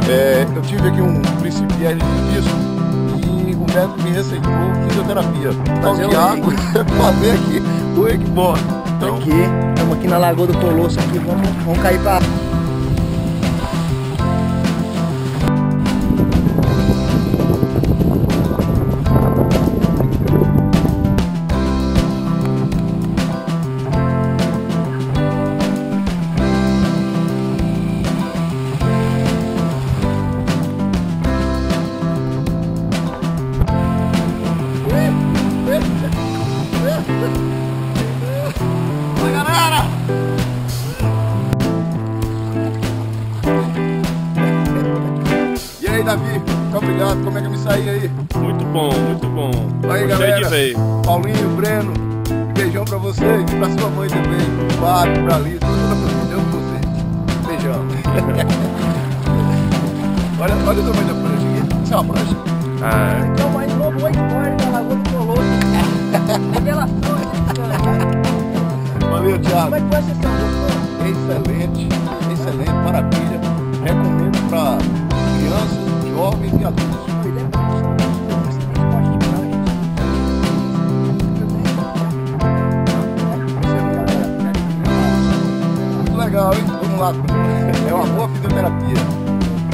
Eu tive aqui um principiante disso e o médico me receitou fisioterapia. Então, Thiago, fazer aqui o wakeboard. Então, Estamos aqui na Lagoa do Colosso, aqui, vamos cair pra... Oi, galera! E aí, Davi? Muito obrigado. Como é que eu me saí aí? Muito bom, muito bom. Aí, Gostei galera. de ver. Paulinho, Breno, beijão pra vocês e pra sua mãe também, pro Fábio, pra Alice, toda a família. Eu amo vocês. Beijão. olha o tamanho da prancha aqui. Isso é uma prancha. Ah, Então, mais novo wakeboard da Lagoa do Colosso. Revelação aqui, Valeu, Thiago. Como é que foi a sessão? Gostou? Excelente, excelente, maravilha. Recomendo para crianças, jovens e adultos. Foi legal, esporte de prancha. Muito legal, hein? Vamos lá. É uma boa fisioterapia.